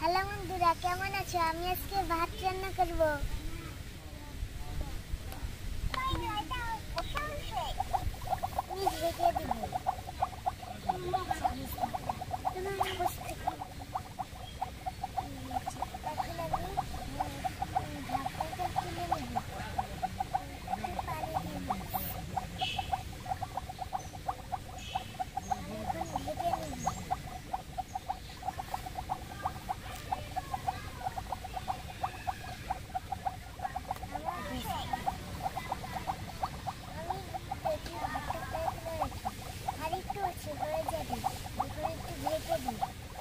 Hello বন্ধুরা, কেমন আছো? আমি আজকে ভাত রান্না করব। ঢেকে দিব। এখন আমি ঢাকনাটা তুলে নেব। একটু পানি দিব। আমি এখন ঢেকে নেব। আরেকটু আছে, হয়ে যাবে। এখন একটু ঢেকে দিই।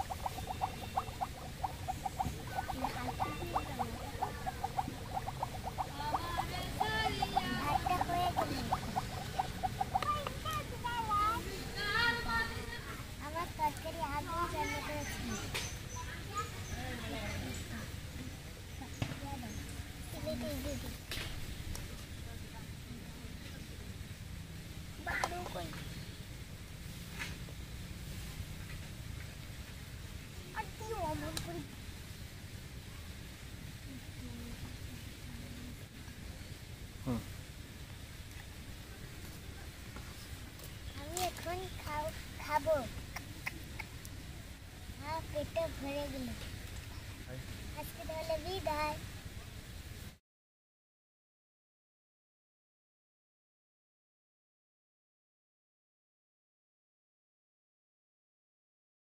ভাতটা হয়ে গেল। আমার তরকারি আগুন রান্না করেছি। আমি এখন খাবো। পেটটা ভরে গেল। আজকে তাহলে বিদায়।